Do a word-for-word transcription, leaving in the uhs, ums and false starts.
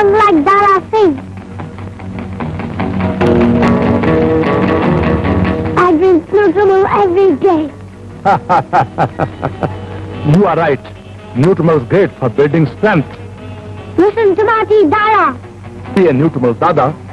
young like Dara Singh. I drink nutramul every day. You are right. Nutramul is great for building strength. Listen to Mati Dara. Be a Nutramul Dada.